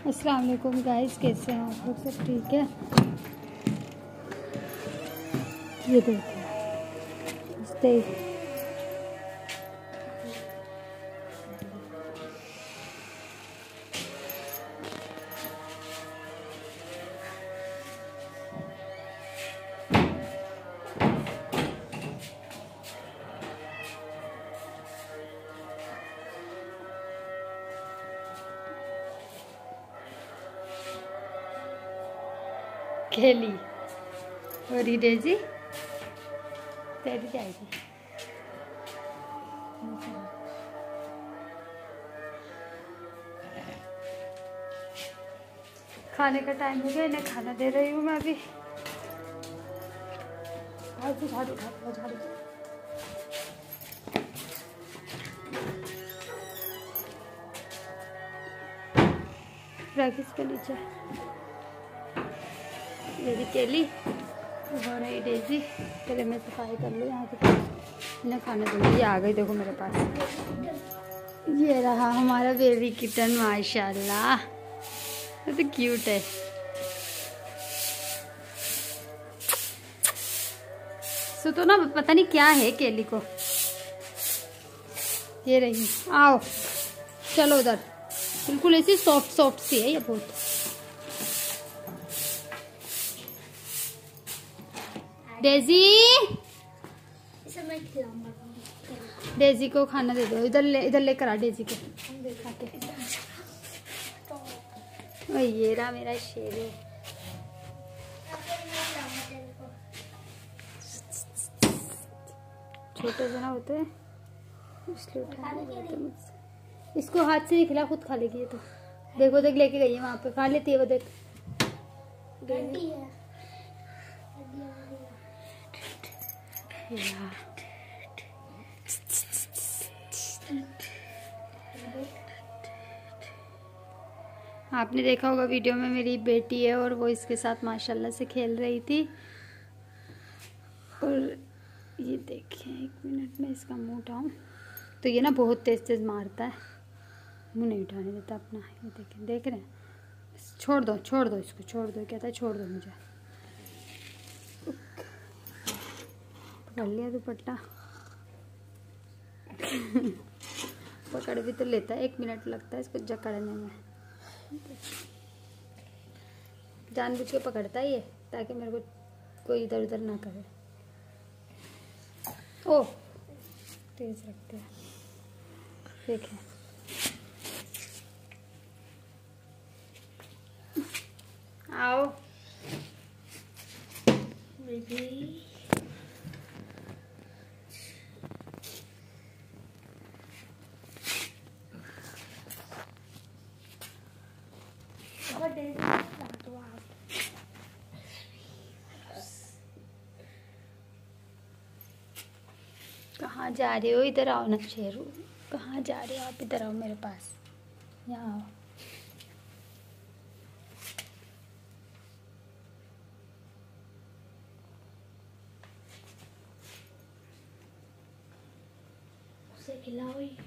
अस्सलाम वालेकुम गाइस, कैसे हैं आप लोग? सब ठीक है? ये देखिए खेली और ये डेजी तेरी जाएगी। खाने का टाइम हो गया, इन्हें खाना दे रही हूँ मैं अभी। झाड़ू उठा झाड़ू। रख इसके नीचे। मेरी केली और ये डेजी। पहले मैं सफाई कर लूँ यहाँ से, इन्हें खाने दूँगी। ये आ गई, देखो मेरे पास। ये रहा हमारा बेबी किटन, माशाल्लाह तो क्यूट है। सो तो ना पता नहीं क्या है केली को। ये रही, आओ चलो उधर। बिल्कुल ऐसी सॉफ्ट सॉफ्ट सी है ये बहुत। डेजी, डेजी को खाना दे दो। इधर लेकर आ डेजी को। ओ ये रहा मेरा शेरू। छोटे से ना होते हैं इसलिए उठा लेते मुझसे। इसको हाथ से नहीं खिला, खुद खा लेगी ये तो। देखो देख, लेके गई है वहां पे, खा लेती है वो। देख आपने देखा होगा वीडियो में, मेरी बेटी है और वो इसके साथ माशाल्लाह से खेल रही थी। और ये देखिए, 1 मिनट में इसका मुंह उठाऊं तो ये ना बहुत तेज तेज मारता है, मुंह नहीं उठाने देता अपना। ये देखिए, देख रहे हैं? छोड़ दो इसको, छोड़ दो। कहता है छोड़ दो मुझे। पकड़ लिया दुपट्टा। पकड़ भी तो लेता है, 1 मिनट लगता है इसको जकड़ने में। जानबूझ के पकड़ता है ये, ताकि मेरे को कोई इधर उधर ना करे। ओ तेज रखते हैं, देखें। आओ बेबी। कहाँ जा रहे हो? इधर आओ ना शेरू। कहाँ जा रहे हो आप? इधर आओ मेरे पास, यहाँ आओ। उसे खिलाओ ही।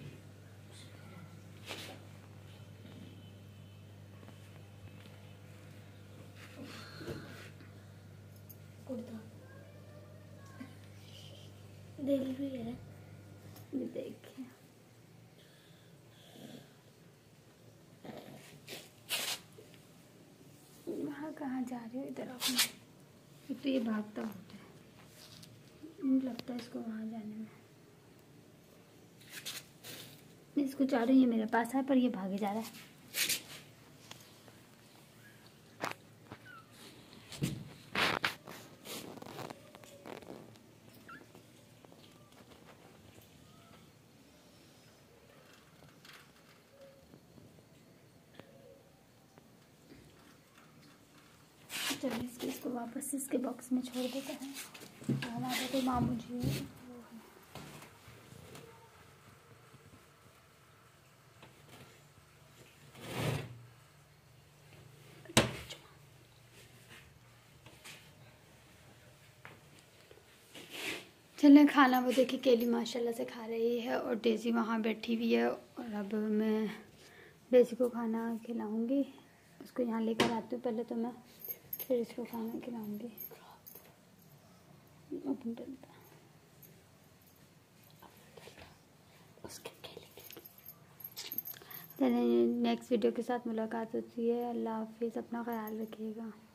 देखिए, वहाँ कहाँ जा रहे हो? इधर आओ। तो ये भागता होता है, मुझे लगता है इसको वहाँ जाने में। इसको चाह रही है मेरे पास है, पर ये भागे जा रहा है। चलिए इसको वापस इसके बॉक्स में छोड़ देते हैं। हमारे कोई मामू जी है। चलें खाना, वो देखिए केली माशाल्लाह से खा रही है और डेजी वहाँ बैठी हुई है। और अब मैं डेजी को खाना खिलाऊंगी। उसको यहाँ लेकर आती हूँ पहले तो मैं, फिर इसको खाना खिलाऊँगी। ओपन करता चलिए, नेक्स्ट वीडियो के साथ मुलाकात होती है। अल्लाह हाफिज़, अपना ख्याल रखिएगा।